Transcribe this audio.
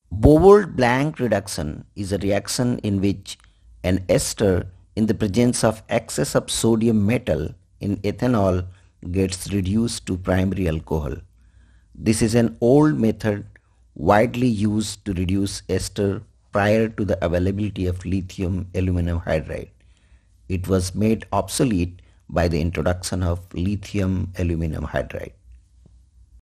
Bouveault-blanc reduction is a reaction in which an ester in the presence of excess of sodium metal in ethanol gets reduced to primary alcohol. This is an old method widely used to reduce ester prior to the availability of lithium aluminum hydride. It was made obsolete by the introduction of lithium aluminum hydride.